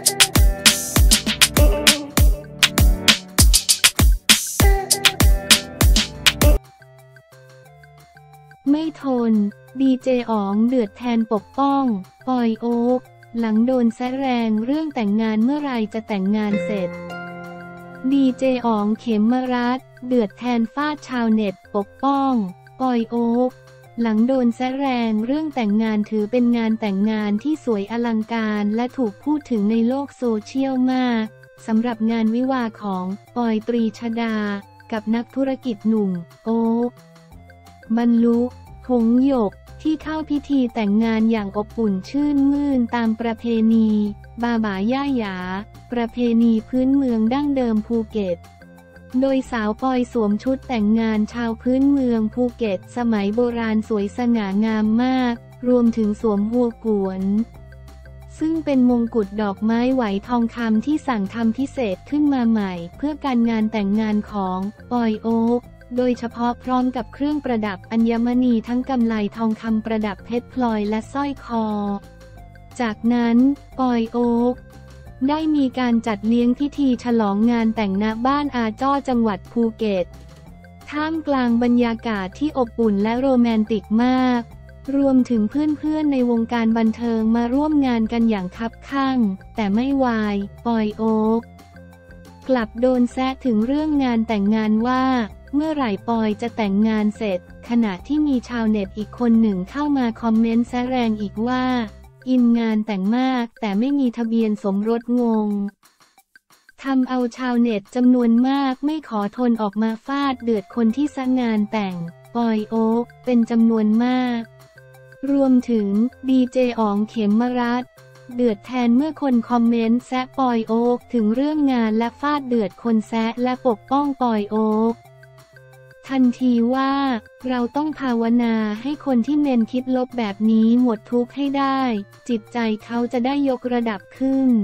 ไม่ทนดีเจอ๋องเดือดแทนปกป้องปอยโอ๊คหลังโดนแซะแรงเรื่องแต่งงานเมื่อไรจะแต่งงานเสร็จดีเจอ๋องเขมรัตน์เดือดแทนฟาดชาวเน็ตปกป้องปอยโอ๊คหลังโดนแซะแรงเรื่องแต่งงานถือเป็นงานแต่งงานที่สวยอลังการและถูกพูดถึงในโลกโซเชียลมากสำหรับงานวิวาห์ของปอยตรีชฎากับนักธุรกิจหนุ่มโอ๊คบรรลุหงส์หยกที่เข้าพิธีแต่งงานอย่างอบอุ่นชื่นมื่นตามประเพณีบาบ่าย่าหยาประเพณีพื้นเมืองดั้งเดิมภูเก็ตโดยสาวปอยสวมชุดแต่งงานชาวพื้นเมืองภูเก็ตสมัยโบราณสวยสง่างามมากรวมถึงสวมหัวกวนซึ่งเป็นมงกุฎดอกไม้ไหวทองคำที่สั่งทำพิเศษขึ้นมาใหม่เพื่อการงานแต่งงานของปอยโอ๊คโดยเฉพาะพร้อมกับเครื่องประดับอัญมณีทั้งกำไลทองคำประดับเพชรพลอยและสร้อยคอจากนั้นปอยโอ๊คได้มีการจัดเลี้ยงพิธีฉลองงานแต่งณบ้านอาจ้อจังหวัดภูเก็ตท่ามกลางบรรยากาศที่อบอุ่นและโรแมนติกมากรวมถึงเพื่อนๆในวงการบันเทิงมาร่วมงานกันอย่างคับคั่งแต่ไม่วายปอยโอ๊คกลับโดนแซะถึงเรื่องงานแต่งงานว่าเมื่อไหร่ปอยจะแต่งงานเสร็จขณะที่มีชาวเน็ตอีกคนหนึ่งเข้ามาคอมเมนต์แซะแรงอีกว่าอินงานแต่งมากแต่ไม่มีทะเบียนสมรสงงทำเอาชาวเน็ตจำนวนมากไม่ขอทนออกมาฟาดเดือดคนที่สร้างงานแต่งปอยโอ๊คเป็นจำนวนมากรวมถึงดีเจอ๋องเขมรัตน์เดือดแทนเมื่อคนคอมเมนต์แซะปอยโอ๊คถึงเรื่องงานและฟาดเดือดคนแซะและปกป้องปอยโอ๊คทันทีว่าเราต้องภาวนาให้คนที่เมนคิดลบแบบนี้หมดทุกข์ให้ได้จิตใจเขาจะได้ยกระดับขึ้น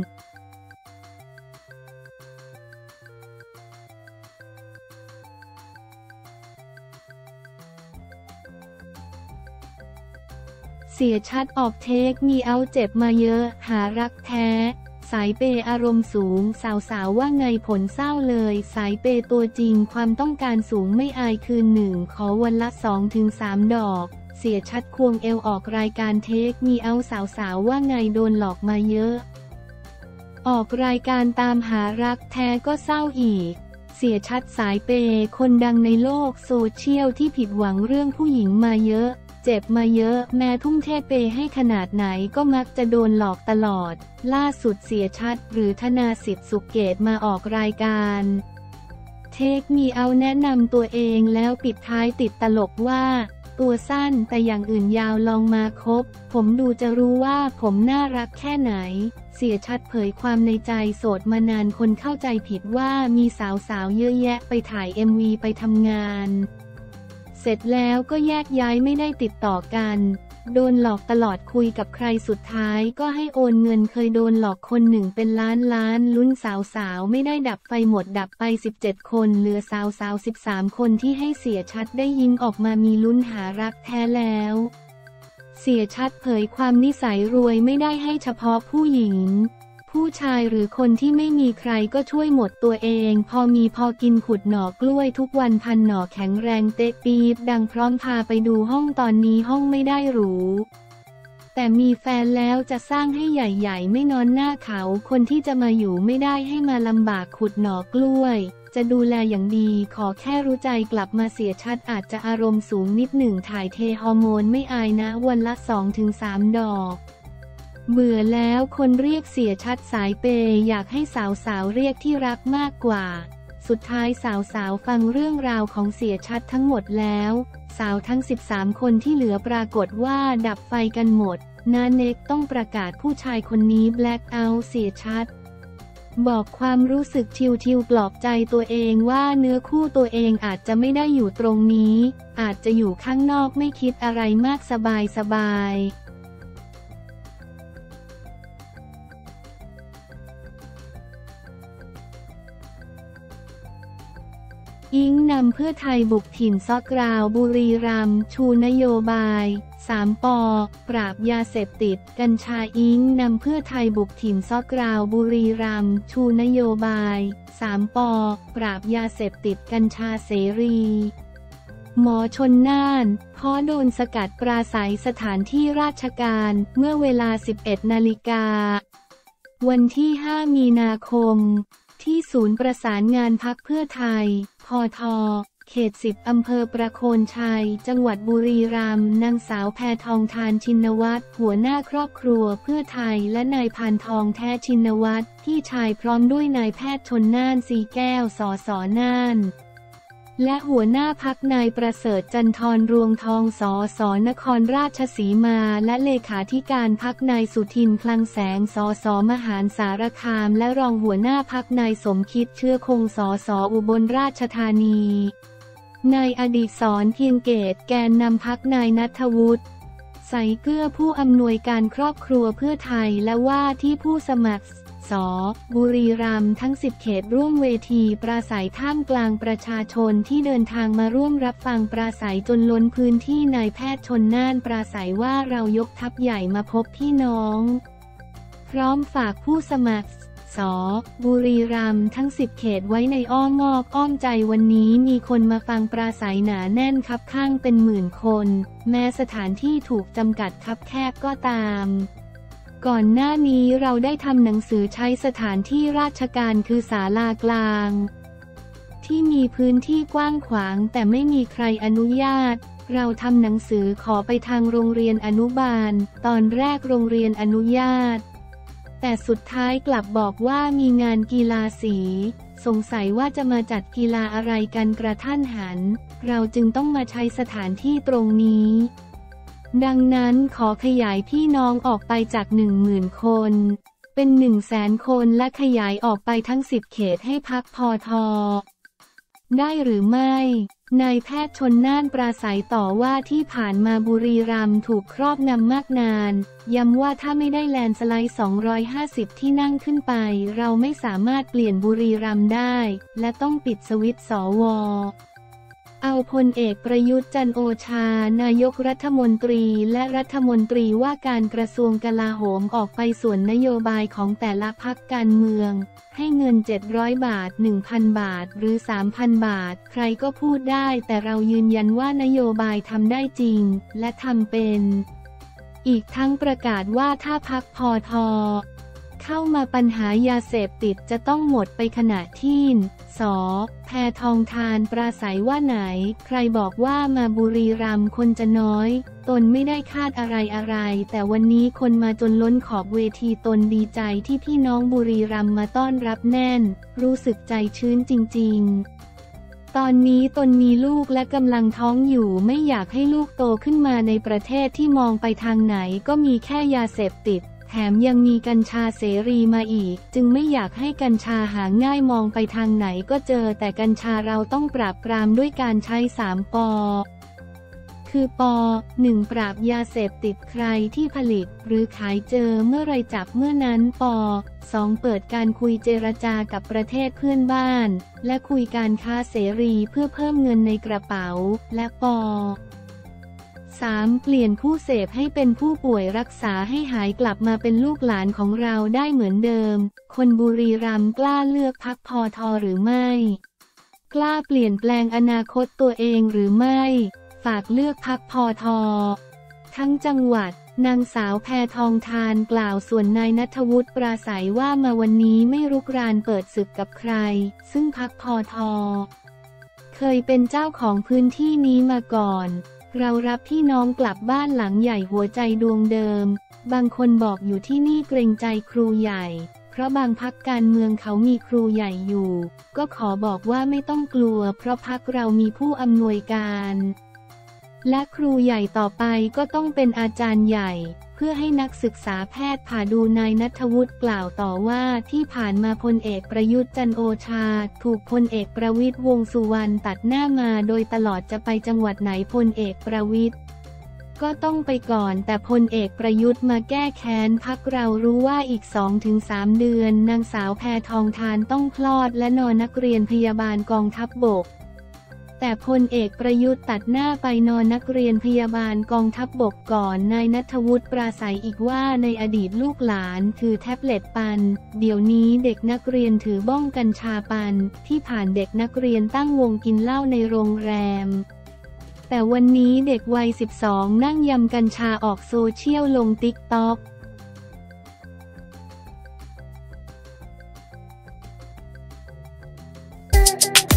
เสียชัดออกเทคมีเอาเจ็บมาเยอะหารักแท้สายเปย์อารมณ์สูงสาวๆว่าไงผลเศร้าเลยสายเปย์ตัวจริงความต้องการสูงไม่อายคืนหนึ่งขอวันละ 2-3 ดอกเสียชัดควงเอวออกรายการเทคมีเอาสาวๆว่าไงโดนหลอกมาเยอะออกรายการตามหารักแท้ก็เศร้าอีกเสียชัดสายเปย์คนดังในโลกโซเชียลที่ผิดหวังเรื่องผู้หญิงมาเยอะเจ็บมาเยอะแม้ทุ่มเทเปให้ขนาดไหนก็มักจะโดนหลอกตลอดล่าสุดเสียชัดหรือธนาสิทธิ์สุขเกตมาออกรายการเทคมีเอาแนะนำตัวเองแล้วปิดท้ายติดตลกว่าตัวสั้นแต่อย่างอื่นยาวลองมาคบผมดูจะรู้ว่าผมน่ารักแค่ไหนเสียชัดเผยความในใจโสดมานานคนเข้าใจผิดว่ามีสาวๆเยอะแยะไปถ่าย MV ไปทำงานเสร็จแล้วก็แยกย้ายไม่ได้ติดต่อกันโดนหลอกตลอดคุยกับใครสุดท้ายก็ให้โอนเงินเคยโดนหลอกคนหนึ่งเป็นล้านลุ้นสาวไม่ได้ดับไฟหมดดับไป17คนเหลือสาว13คนที่ให้เสียชัดได้ยิงออกมามีลุ้นหารักแท้แล้วเสียชัดเผยความนิสัยรวยไม่ได้ให้เฉพาะผู้หญิงผู้ชายหรือคนที่ไม่มีใครก็ช่วยหมดตัวเองพอมีพอกินขุดหน่อกล้วยทุกวันพันหน่อแข็งแรงเตะปี๊บดังพร้อมพาไปดูห้องตอนนี้ห้องไม่ได้หรูแต่มีแฟนแล้วจะสร้างให้ใหญ่ๆไม่นอนหน้าเขาคนที่จะมาอยู่ไม่ได้ให้มาลำบากขุดหน่อกล้วยจะดูแลอย่างดีขอแค่รู้ใจกลับมาเสียชัดอาจจะอารมณ์สูงนิดหนึ่งถ่ายเทฮอร์โมนไม่อายนะวันละ 2-3 ดอกเบื่อแล้วคนเรียกเสียชัดสายเปย์อยากให้สาวๆเรียกที่รักมากกว่าสุดท้ายสาวๆฟังเรื่องราวของเสียชัดทั้งหมดแล้วสาวทั้ง13คนที่เหลือปรากฏว่าดับไฟกันหมดนาเน็กต้องประกาศผู้ชายคนนี้แบล็คเอาท์เสียชัดบอกความรู้สึกทิวๆปลอบใจตัวเองว่าเนื้อคู่ตัวเองอาจจะไม่ได้อยู่ตรงนี้อาจจะอยู่ข้างนอกไม่คิดอะไรมากสบายอิงนำเพื่อไทยบุกถิ่นซอกกราวบุรีรัมย์ชูนโยบาย 3 ปปราบยาเสพติดกัญชาอิงนำเพื่อไทยบุกถิ่นซอกกราวบุรีรัมย์ชูนโยบาย3 ปปราบยาเสพติดกัญชาเสรีหมอชนน่านพ้อโดนสกัดปราศัยสถานที่ราชการเมื่อเวลา 11 นาฬิกาวันที่ 5 มีนาคมที่ศูนย์ประสานงานพรรคเพื่อไทยพทเขต 10 อำเภอประโคนชัยจังหวัดบุรีรัมย์นางสาวแพทองธารชินวัตรหัวหน้าครอบครัวเพื่อไทยและนายพานทองแท้ชินวัตรพี่ชายพร้อมด้วยนายแพทย์ชนน่านสีแก้วสสน่านและหัวหน้าพรรคนายประเสริฐจันทรรวงทองสสนครราชสีมาและเลขาธิการพรรคนายสุทินคลังแสงสสมหาสารคามและรองหัวหน้าพรรคนายสมคิดเชื้อคงสสอุบลราชธานีนายอดิศรเพียงเกตแกนนำพรรคนายณัฐวุฒิใสเกื้อผู้อำนวยการครอบครัวเพื่อไทยและว่าที่ผู้สมัครส.บุรีรัมย์ทั้ง 10 เขตร่วมเวทีปราศัยท่ามกลางประชาชนที่เดินทางมาร่วมรับฟังปราศัยจนล้นพื้นที่นายแพทย์ชนน่านปราศัยว่าเรายกทัพใหญ่มาพบพี่น้องพร้อมฝากผู้สมัครส.บุรีรัมย์ทั้ง 10 เขตไว้ในอ้อมงอกอ้อมใจวันนี้มีคนมาฟังปราศัยหนาแน่นคับข้างเป็นหมื่นคนแม้สถานที่ถูกจำกัดคับแคบก็ตามก่อนหน้านี้เราได้ทำหนังสือใช้สถานที่ราชการคือศาลากลางที่มีพื้นที่กว้างขวางแต่ไม่มีใครอนุญาตเราทำหนังสือขอไปทางโรงเรียนอนุบาลตอนแรกโรงเรียนอนุญาตแต่สุดท้ายกลับบอกว่ามีงานกีฬาสีสงสัยว่าจะมาจัดกีฬาอะไรกันกระทันหันเราจึงต้องมาใช้สถานที่ตรงนี้ดังนั้นขอขยายพี่น้องออกไปจาก 10,000 คนเป็น 100,000 คนและขยายออกไปทั้ง 10 เขตให้พรรคพท.ได้หรือไม่นายแพทย์ชนน่านปราศัยต่อว่าที่ผ่านมาบุรีรัมย์ถูกครอบงำมากนานย้ำว่าถ้าไม่ได้แลนด์สไลด์250ที่นั่งขึ้นไปเราไม่สามารถเปลี่ยนบุรีรัมย์ได้และต้องปิดสวิตช์สว.เอาพลเอกประยุทธ์จันทร์โอชานายกรัฐมนตรีและรัฐมนตรีว่าการกระทรวงกลาโหมออกไปส่วนนโยบายของแต่ละพรรคการเมืองให้เงิน700 บาท 1,000 บาทหรือ 3,000 บาทใครก็พูดได้แต่เรายืนยันว่านโยบายทำได้จริงและทำเป็นอีกทั้งประกาศว่าถ้าพรรคพท.เข้ามาปัญหายาเสพติดจะต้องหมดไปขณะที่ส.แพทองธารปราศัยว่าไหนใครบอกว่ามาบุรีรัมย์คนจะน้อยตนไม่ได้คาดอะไรแต่วันนี้คนมาจนล้นขอบเวทีตนดีใจที่พี่น้องบุรีรัมย์มาต้อนรับแน่นรู้สึกใจชื้นจริงๆตอนนี้ตนมีลูกและกำลังท้องอยู่ไม่อยากให้ลูกโตขึ้นมาในประเทศที่มองไปทางไหนก็มีแค่ยาเสพติดแถมยังมีกัญชาเสรีมาอีกจึงไม่อยากให้กัญชาหาง่ายมองไปทางไหนก็เจอแต่กัญชาเราต้องปราบปรามด้วยการใช้3 ป.คือป.1 ปราบยาเสพติดใครที่ผลิตหรือขายเจอเมื่อไรจับเมื่อนั้นป.2 เปิดการคุยเจรจากับประเทศเพื่อนบ้านและคุยการค้าเสรีเพื่อเพิ่มเงินในกระเป๋าและป.3 เปลี่ยนผู้เสพให้เป็นผู้ป่วยรักษาให้หายกลับมาเป็นลูกหลานของเราได้เหมือนเดิมคนบุรีรัมย์กล้าเลือกพรรคพท.หรือไม่กล้าเปลี่ยนแปลงอนาคตตัวเองหรือไม่ฝากเลือกพรรคพท.ทั้งจังหวัดนางสาวแพทองธารกล่าวส่วนนายณัฐวุฒิปราศัยว่ามาวันนี้ไม่รุกรานเปิดศึกกับใครซึ่งพรรคพท.เคยเป็นเจ้าของพื้นที่นี้มาก่อนเรารับพี่น้องกลับบ้านหลังใหญ่หัวใจดวงเดิมบางคนบอกอยู่ที่นี่เกรงใจครูใหญ่เพราะบางพรรคการเมืองเขามีครูใหญ่อยู่ก็ขอบอกว่าไม่ต้องกลัวเพราะพรรคเรามีผู้อำนวยการและครูใหญ่ต่อไปก็ต้องเป็นอาจารย์ใหญ่เพื่อให้นักศึกษาแพทย์ผ่าดูนายณัฐวุฒิกล่าวต่อว่าที่ผ่านมาพลเอกประยุทธ์จันทร์โอชาถูกพลเอกประวิตรวงษ์สุวรรณตัดหน้ามาโดยตลอดจะไปจังหวัดไหนพลเอกประวิตรก็ต้องไปก่อนแต่พลเอกประยุทธ์มาแก้แค้นพรรคเรารู้ว่าอีก 2-3 เดือนนางสาวแพทองธารต้องคลอดและนอนนักเรียนพยาบาลกองทัพบกแต่พลเอกประยุทธ์ตัดหน้าไปนอนนักเรียนพยาบาลกองทัพบกก่อนนายณัฐวุฒิปราศัยอีกว่าในอดีตลูกหลานถือแท็บเล็ตปันเดี๋ยวนี้เด็กนักเรียนถือบ้องกัญชาปันที่ผ่านเด็กนักเรียนตั้งวงกินเหล้าในโรงแรมแต่วันนี้เด็กวัย12นั่งยำกัญชาออกโซเชียลลงติ๊กต็อก